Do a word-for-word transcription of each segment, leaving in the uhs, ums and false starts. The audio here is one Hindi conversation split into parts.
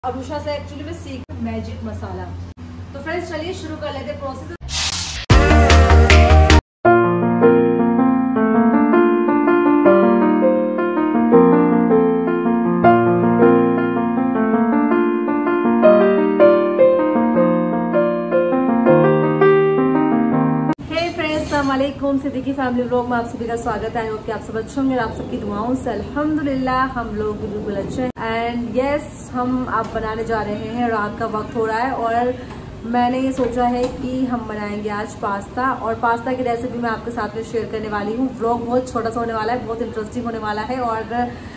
अरुषा से एक्चुअली मैं सीख मैजिक मसाला। तो फ्रेंड्स चलिए शुरू कर लेते प्रोसेस। वालेकुम सिद्दीकी फैमिली व्लॉग में आप सभी का स्वागत है। आई होप कि आप सब अच्छे होंगे। आप सबकी दुआओं से अल्हम्दुलिल्लाह हम लोग बिल्कुल अच्छे हैं। एंड यस हम आप बनाने जा रहे हैं। रात का वक्त हो रहा है और मैंने ये सोचा है कि हम बनाएंगे आज पास्ता। और पास्ता की रेसिपी मैं आपके साथ में शेयर करने वाली हूँ। व्लॉग बहुत छोटा सा होने वाला है, बहुत इंटरेस्टिंग होने वाला है। और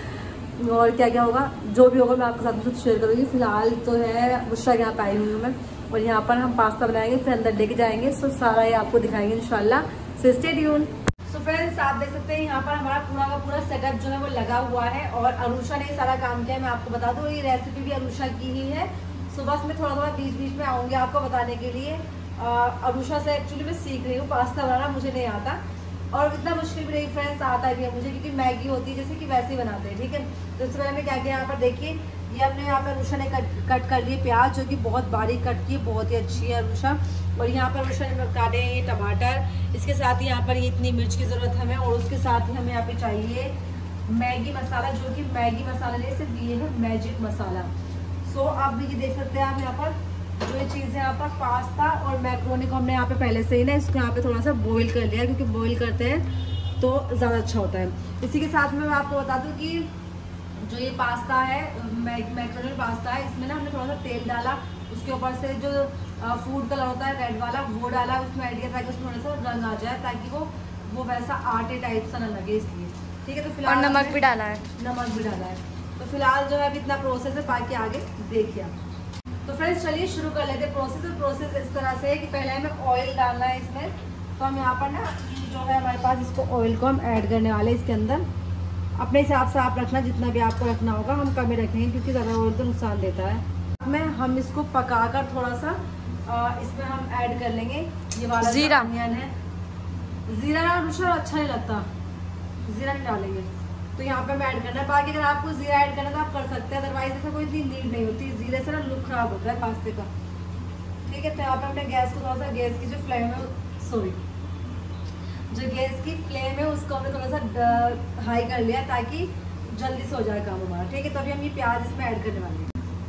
और क्या क्या होगा जो भी होगा मैं आपके साथ में शेयर करूँगी। फिलहाल तो है बुशरा यहाँ पे आई हुई हूँ मैं, और यहाँ पर हम पास्ता बनाएंगे, फिर अंदर लेके जाएंगे। सो सारा ये आपको दिखाएंगे इंशाल्लाह। So stay tuned. So friends आप देख सकते हैं यहाँ पर हमारा पूरा का पूरा सेटअप जो है वो लगा हुआ है और अरुषा ने सारा काम किया है। मैं आपको बता दूँ ये रेसिपी भी अरुषा की ही है। सुबह में थोड़ा थोड़ा बीच बीच में आऊँगी आपको बताने के लिए। अरुषा से एक्चुअली मैं सीख रही हूँ पास्ता बनाना, मुझे नहीं आता और इतना मुश्किल भी नहीं फ्रेंड्स, आता भी है मुझे, क्योंकि मैगी होती है जैसे कि वैसे ही बनाते हैं। ठीक है, तो इससे पहले मैं क्या किया यहाँ पर देखिए, ये हमने यहाँ पर अरुषा ने कट कट कर लिए प्याज, जो कि बहुत बारीक कट की, बहुत ही अच्छी है अरुषा। और यहाँ पर अरुषा ने काटे हैं ये टमाटर, इसके साथ ही यहाँ पर ये इतनी मिर्च की ज़रूरत हमें, और उसके साथ ही हमें यहाँ पे चाहिए मैगी मसाला, जो कि मैगी मसाला नहीं सिर्फ ये है मैजिक मसाला। सो आप भी ये देख सकते हैं आप यहाँ पर जो ये चीज़ है यहाँ पर पास्ता और मैक्रोनी को हमने यहाँ पे पहले से ही ना इसको यहाँ पे थोड़ा सा बॉईल कर लिया, क्योंकि बॉईल करते हैं तो ज़्यादा अच्छा होता है। इसी के साथ में मैं आपको बता दूँ कि जो ये पास्ता है मैक्रोनी पास्ता है, इसमें ना हमने थोड़ा सा तेल डाला, उसके ऊपर से जो फूड कलर होता है रेड वाला वो डाला उसमें ऐड किया, ताकि उसमें थोड़ा सा रंग आ जाए, ताकि वो वो वैसा आटे टाइप सा ना लगे, इसलिए। ठीक है, तो फिलहाल नमक भी डाला है नमक भी डाला है तो फिलहाल जो है अभी इतना प्रोसेस है, बाकी आगे देखिए। तो फ्रेंड्स चलिए शुरू कर लेते हैं प्रोसेस। तो प्रोसेस इस तरह से है कि पहले हमें ऑयल डालना है इसमें। तो हम यहाँ पर ना जो है हमारे पास इसको ऑयल को हम ऐड करने वाले हैं इसके अंदर। अपने हिसाब से आप रखना, जितना भी आपको रखना होगा, हम कम ही रखेंगे क्योंकि ज़्यादा ऑयल तो नुकसान देता है। में हम इसको पकाकर थोड़ा सा आ, इसमें हम ऐड कर लेंगे ये वाला जीरा अनियन है। जीरा ना अरुषा अच्छा नहीं लगता, जीरा नहीं डालेंगे, तो यहाँ पे हम ऐड करना है। बाकी अगर आपको जीरा ऐड करना तो आप कर सकते हैं, अदरवाइज ऐसा कोई इतनी नीड नहीं होती। जीरे से ना लुक खराब होता है पास्ते का। ठीक है, तो यहाँ पे हमने गैस को थोड़ा सा, गैस की जो फ्लेम है सॉरी जो गैस की फ्लेम है उसको हमने थोड़ा सा हाई कर लिया, ताकि जल्दी से हो जाए काम हमारा। ठीक है, तो अभी हम ये प्याज इसमें ऐड करने वाले हैं।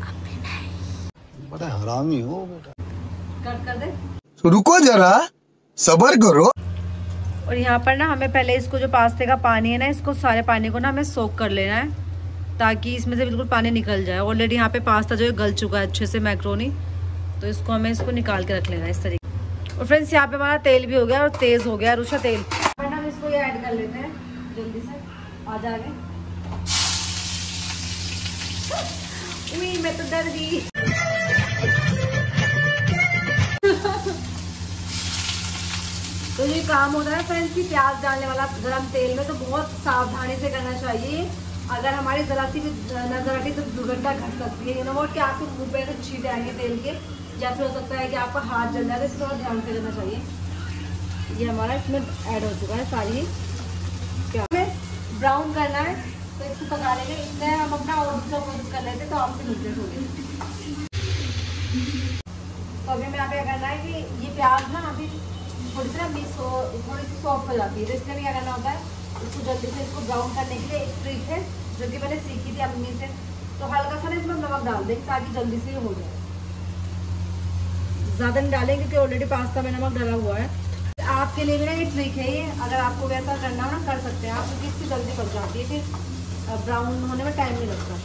बड़ा हरामी हो बेटा, कट कर दे, तो रुको जरा सब्र करो। और यहाँ पर ना हमें पहले इसको जो पास्ते का पानी है ना, इसको सारे पानी को ना हमें सोक कर लेना है, ताकि इसमें से बिल्कुल पानी निकल जाए। ऑलरेडी यहाँ पे पास्ता जो है गल चुका है अच्छे से मैक्रोनी, तो इसको हमें इसको निकाल के रख लेना है इस तरीके। और फ्रेंड्स यहाँ पे हमारा तेल भी हो गया और तेज हो गया रुषा तेल, पर हम इसको ये ऐड कर लेते हैं जल्दी से। आ जाएंगे, मैं तो डर गई। तो ये काम होता है फ्रेंड्स की प्याज डालने वाला गरम तेल में, तो बहुत सावधानी से करना चाहिए। अगर हमारी जरा सी भी नजर हटी तो दुर्घटना घट सकती है। यू नो व्हाट, कि आपके मुंह पे से छींटे आएंगे तेल के, या फिर हो सकता है कि आपका हाथ जल जाए, तो इसको थोड़ा ध्यान से करना चाहिए। ये हमारा इसमें ऐड हो चुका है सारी प्याज। हमें ब्राउन करना है तो इसको पका लेंगे। इसमें हम अपना और दूसरा प्रोसेस कर लेते तो आपसे मिलते थोड़ी। तो अभी मैं यहाँ पे करना है कि ये प्याज ना अभी थोड़ी सी ना मिक्स हो, थोड़ी सी सॉफ्ट हो जाती है, तो इसलिए क्या करना होता है, इसको जल्दी से इसको ब्राउन करने के लिए एक ट्रिक है जो कि मैंने सीखी थी अम्मी से। तो हल्का सा ना इसमें नमक डाल दें ताकि जल्दी से हो जाए। ज़्यादा नहीं डालें क्योंकि ऑलरेडी पास्ता में नमक डाला हुआ है। आपके लिए भी ना ये ट्रिक है ये, अगर आपको वैसा करना हो ना कर सकते हैं आप, क्योंकि इससे जल्दी पक जाती है, फिर ब्राउन होने में टाइम नहीं लगता।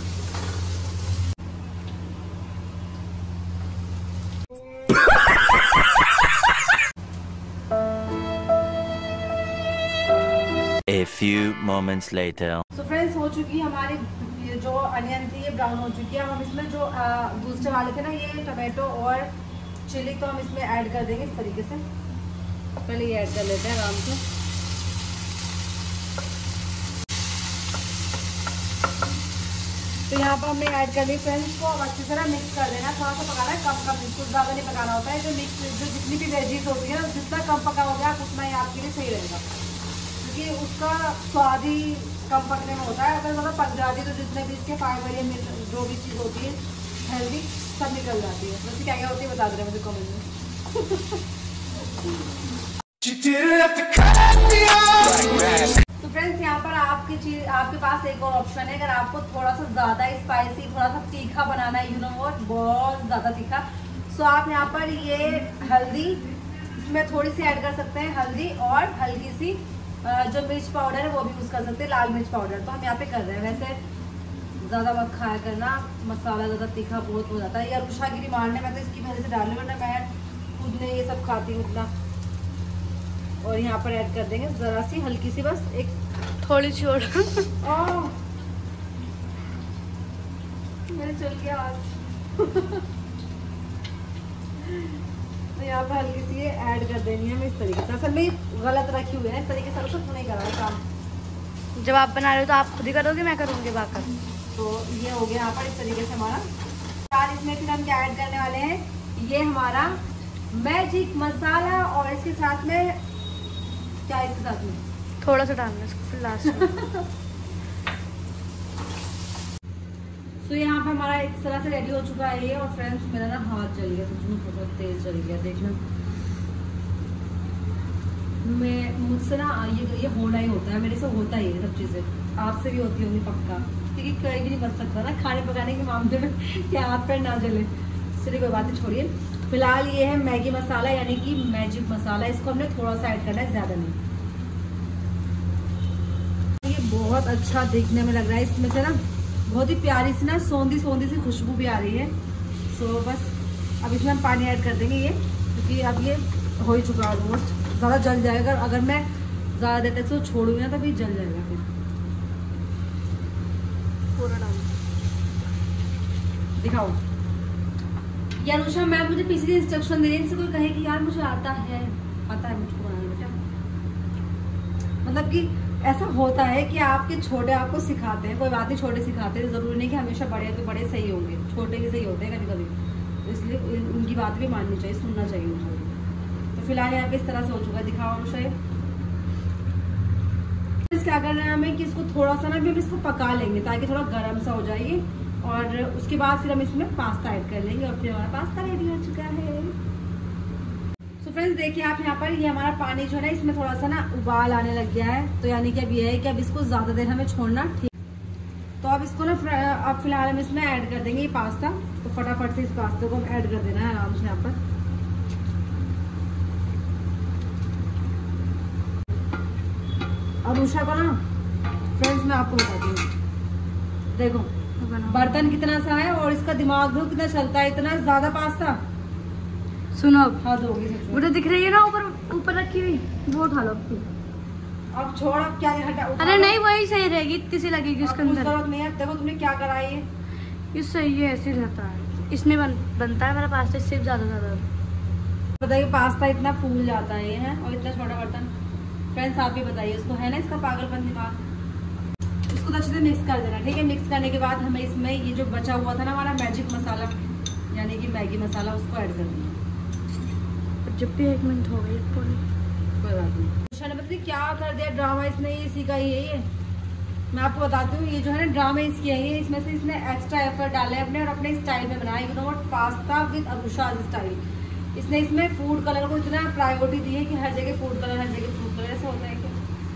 A few moments later. So friends हो चुकी है हमारी जो अनियन थी ये ब्राउन हो चुकी है। हम इसमें जो दूसरे वाले थे ना ये टमाटो और चिली, तो हम इसमें ऐड कर देंगे इस तरीके से। पहले ये ऐड कर लेते हैं आराम से। तो यहाँ पर हमने ऐड कर ली फ्रेंड्स, इसको अब अच्छी तरह मिक्स कर देना। थोड़ा सा पकाना है, कम कम, बिल्कुल ज़्यादा नहीं पकाना होता है। जो मिक्स जो जितनी भी वेजीज होती है ना, जितना कम पकाओगे आप उतना ही आपके लिए सही रहेगा, क्योंकि उसका स्वाद ही कम पकने में होता है। अगर ज़्यादा पक जाती है तो जितने भी इसके फाइबर या जो भी चीज़ होती है हेल्दी सब निकल जाती है। वैसे क्या क्या होती है बता दे रहे मुझे कमेंट में। तो फ्रेंड्स यहाँ पर आपकी चीज आपके पास एक और ऑप्शन है, अगर आपको थोड़ा सा ज्यादा स्पाइसी थोड़ा सा तीखा बनाना है, यू नो व्हाट, बहुत ज्यादा तीखा, सो आप यहाँ पर ये हल्दी इसमें थोड़ी सी ऐड कर सकते हैं, हल्दी और हल्की सी जो मिर्च पाउडर है वो भी यूज कर सकते हैं, लाल मिर्च पाउडर। तो हम यहाँ पे कर रहे हैं। वैसे ज्यादा मत खाया करना, मसाला ज्यादा तीखा बहुत हो जाता है। ये अनुषा की डिमांड है, मैं तो इसकी वजह से डाल रही हूँ, वरना मैं खुद ने ये सब खाती हूँ उतना। और यहाँ पर ऐड कर देंगे जरा सी हल्की सी, बस एक थोड़ी सी और मेरे चल गया आज। तो यहाँ पर हल्की सी ऐड कर देनी है हमें इस तरीके से। असल में गलत रखी हुई है इस तरीके से, कुछ नहीं करा है काम। जब आप बना रहे हो तो आप खुद ही करोगे, मैं करूँगी बाकर। तो ये हो गया यहाँ पर इस तरीके से हमारा। यार इसमें फिर हम क्या ऐड करने वाले हैं, ये हमारा मैजिक मसाला, और इसके साथ में क्या, इसके साथ में थोड़ा सा डालना इसको फिर लास्ट में। तो यहाँ पे हमारा इस तरह से रेडी हो चुका है ये। और फ्रेंड्स मेरा ना हाथ जल गया, तो बहुत तेज जल गया, देखना। मैं मुझसे ना ये ये होना ही होता है, मेरे से होता ही है सब चीजें, आपसे भी होती होंगी पक्का, क्योंकि कहीं भी नहीं बच सकता ना खाने पकाने के मामले में कि हाथ पैर ना जले। चलिए कोई बात नहीं, छोड़िए। फिलहाल ये है मैगी मसाला यानी कि मैजिक मसाला, इसको हमने थोड़ा सा ऐड करना है, ज्यादा नहीं। ये बहुत अच्छा देखने में लग रहा है, इसमें से ना बहुत ही प्यारी सी ना सौंधी सौंधी सी खुशबू भी आ रही है। सो बस अब इसमें हम पानी ऐड कर देंगे ये, क्योंकि अब ये हो ही चुका है ऑलमोस्ट। ज़्यादा जल जाएगा अगर मैं ज़्यादा देर तक इसको छोड़ूंगी ना, तभी जल जाएगा फिर। पूरा डाल दिखाओ यार अनुषा, मैम मुझे पीछे से इंस्ट्रक्शन दे रही है, इनसे कोई कहे कि यार मुझे आता है, आता है मुझको बनाना बेटा। मतलब कि ऐसा होता है कि आपके छोटे आपको सिखाते हैं, कोई बात नहीं, छोटे सिखाते हैं, जरूरी नहीं कि हमेशा बड़े तो बड़े सही होंगे, छोटे भी सही होते हैं कभी कभी। तो इसलिए उनकी बात भी माननी चाहिए, सुनना चाहिए उनको। तो फिलहाल यहाँ पे इस तरह से हो चुका है, दिखाओ अनुषा। क्या करना है हमें कि इसको थोड़ा सा ना भी हम इसको पका लेंगे ताकि थोड़ा गर्म सा हो जाएगी, और उसके बाद फिर हम इसमें पास्ता ऐड कर लेंगे, और फिर हमारा पास्ता रेडी हो चुका है। तो फ्रेंड्स देखिए आप यहाँ पर, ये हमारा पानी जो है ना इसमें थोड़ा सा ना उबाल आने लग गया है। तो यानी कि अब ये है कि अब इसको ज्यादा देर हमें छोड़ना, ठीक। तो अब इसको ना अब फिलहाल हम इसमें ऐड कर देंगे ये पास्ता। तो फटाफट से इस पास्ते को हम ऐड कर देना है आराम से यहाँ पर। अनुषा को ना फ्रेंड्स मैं आपको बताती हूँ, देखो बर्तन कितना सा है और इसका दिमाग भी कितना चलता है, इतना ज्यादा पास्ता। सुनो हद होगी, वो तो दिख रही है ना ऊपर ऊपर रखी हुई, वो उठा लो। अब छोड़, अब क्या हटा। अरे नहीं वही सही रहेगी, इतनी सी लगेगी उसके अंदर। जरूरत नहीं है, देखो तुमने क्या करा है, ये सही है, ऐसे रहता है। इसमें बन, बनता है मेरा पास्ता इससे ज्यादा ज्यादा। बताइए पास्ता इतना फूल जाता है, है और इतना छोटा बर्तन। फ्रेंड्स आप भी बताइए, उसको है ना इसका पागलपन दिमाग। इसको अच्छे से मिक्स कर देना, ठीक है। मिक्स करने के बाद हमें इसमें ये जो बचा हुआ था ना हमारा मैजिक मसाला यानी कि मैगी मसाला, उसको ऐड कर देना। जब भी एक मिनट हो गई कोई बात नहीं। ने पता क्या कर दिया ड्रामा इसने, ये इसी का ही है ये। मैं आपको बताती हूँ, ये जो है ना ड्रामा इसकी है ये। इसमें से इसने एक्स्ट्रा एफर्ट डाले अपने और अपने स्टाइल में बनाया, you know what, pasta with Anusha style. इसने इसमें फूड कलर को इतना प्रायोरिटी दी है कि हर जगह फूड कलर, हर जगह फूड कलर, ऐसा होता है क्या?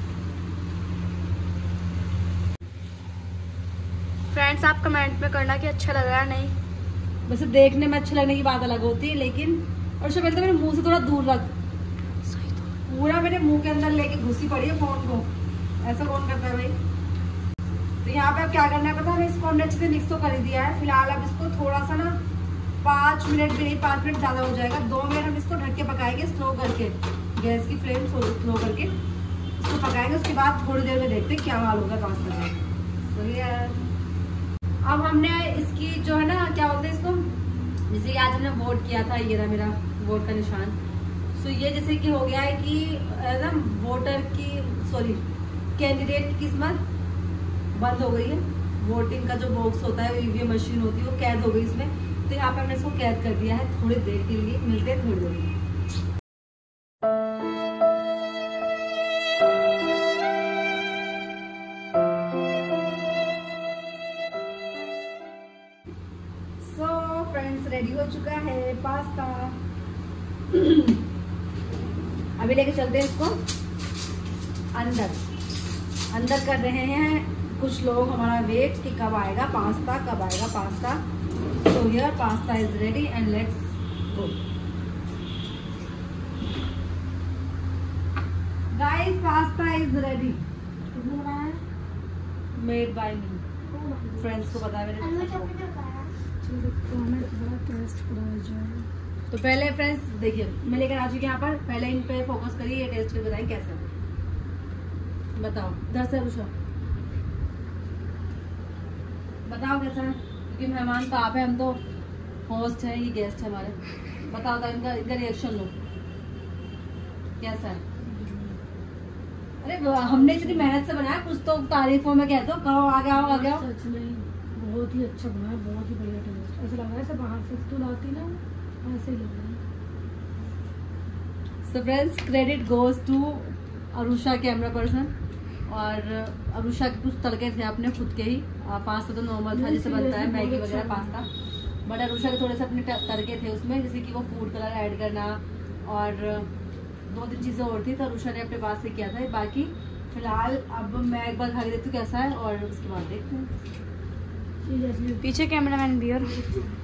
फ्रेंड्स आप कमेंट में करना कि अच्छा लग रहा है नहीं। वैसे देखने में अच्छा लगने की बात अलग होती है, लेकिन और उससे पहले तो मेरे मुंह से थोड़ा दूर रख, पूरा मेरे मुंह के अंदर लेके घुसी पड़ी है फोन को, ऐसा कौन करता है भाई। तो यहाँ पे अब क्या करना है पता है, इसको हमने अच्छे से मिक्स तो कर दिया है। फिलहाल अब इसको थोड़ा सा ना पाँच मिनट भी नहीं, पाँच मिनट ज़्यादा हो जाएगा, दो मिनट हम इसको ढक के पकाएंगे स्लो करके, गैस की फ्लेम स्लो करके इसको पकाएंगे। उसके बाद थोड़ी देर में देखते हैं क्या हाल होगा पास्ता का। सही है। अब हमने इसकी जो है ना क्या बोलते हैं इसको, जैसे आज हमने वोट किया था, ये रहा मेरा वोट का निशान। सो ये जैसे कि हो गया है कि ना वोटर की सॉरी कैंडिडेट की किस्मत बंद हो गई है। वोटिंग का जो बॉक्स होता है, ईवीएम मशीन होती है, वो कैद हो गई इसमें। तो यहाँ पे हमने इसको कैद कर दिया है थोड़ी देर के लिए। मिलते हैं थोड़ी देर में। So, फ्रेंड्स रेडी हो चुका है पास्ता। अभी लेके चलते हैं इसको अंदर। अंदर कर रहे हैं कुछ लोग हमारा वेट कि कब आएगा पास्ता, कब आएगा pasta. So here pasta is ready and let's go. Guys pasta is ready. किसने बनाया है? Made by me. फ्रेंड्स को पता है मेरे। तो पहले फ्रेंड्स देखिए मैं लेकर आ चुकी यहाँ पर। पहले इन पे फोकस करिए, ये टेस्ट करके बताएं कैसे। बताओ दस से रुशा बताओ कैसा है, क्योंकि मेहमान तो आप है, हम तो होस्ट है, ये गेस्ट है हमारे। बताओ तो इनका इनका रिएक्शन लो कैसा है। अरे हमने इतनी मेहनत से बनाया, कुछ तो तारीफों में कहते हो, कहो आगे आओ आगे आओ। सच में बहुत ही अच्छा बना है, बहुत ही बढ़िया टेस्ट। ऐसा लग रहा है ऐसे बाहर से तो लाती ना ऐसे ही लग रहा है। So friends credit goes to Arusha camera person. और अरुषा के कुछ तड़के थे अपने खुद के ही। पास्ता तो नॉर्मल था जैसे बनता है मैगी वगैरह पास्ता, बट अरुषा के थोड़े से अपने तड़के थे उसमें, जैसे कि वो फूड कलर ऐड करना और दो तीन चीज़ें और थी, तो अरुषा ने अपने पास से किया था। बाकी फिलहाल अब मैं एक बार खा के देखती हूँ कैसा है और उसके बाद देखते हैं। पीछे कैमरामैन भी और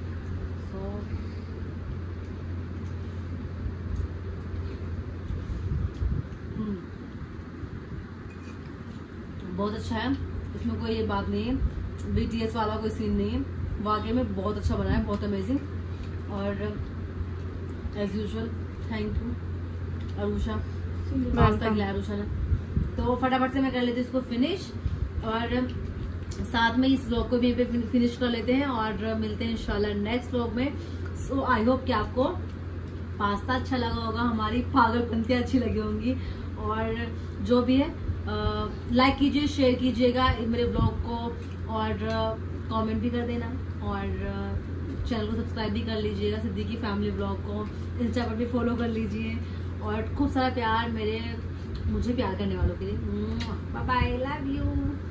बहुत अच्छा है, इसमें कोई ये बात नहीं है, बीटीएस वाला कोई सीन नहीं है। वाकई में बहुत अच्छा बना है, बहुत अमेजिंग। और as usual thank you Arusha, pasta खिलाया अरुषा ने। तो फटाफट से मैं कर लेती हूँ इसको फिनिश, और साथ में इस व्लॉग को भी यहीं पे फिनिश कर लेते हैं और मिलते हैं इंशाल्लाह नेक्स्ट व्लॉग में। सो आई होप कि आपको पास्ता अच्छा लगा होगा, हमारी पागलपंतियाँ अच्छी लगी होंगी, और जो भी है लाइक कीजिए, शेयर कीजिएगा मेरे ब्लॉग को, और कमेंट भी कर देना, और चैनल को सब्सक्राइब भी कर लीजिएगा, सिद्दीकी फैमिली ब्लॉग को इंस्टा पर भी फॉलो कर लीजिए, और खूब सारा प्यार मेरे मुझे प्यार करने वालों के लिए। Bye bye, love you.